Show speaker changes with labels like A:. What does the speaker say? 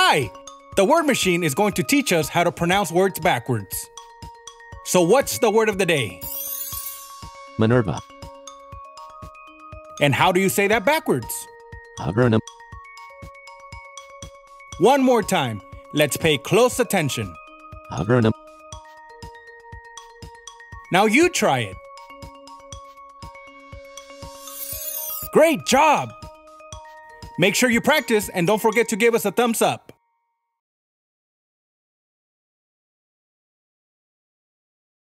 A: Hi! The word machine is going to teach us how to pronounce words backwards. So what's the word of the day?
B: MINERVA.
A: And how do you say that backwards?
B: Agronome.
A: One more time. Let's pay close attention.
B: Agronome.
A: Now you try it. Great job! Make sure you practice and don't forget to give us a thumbs up.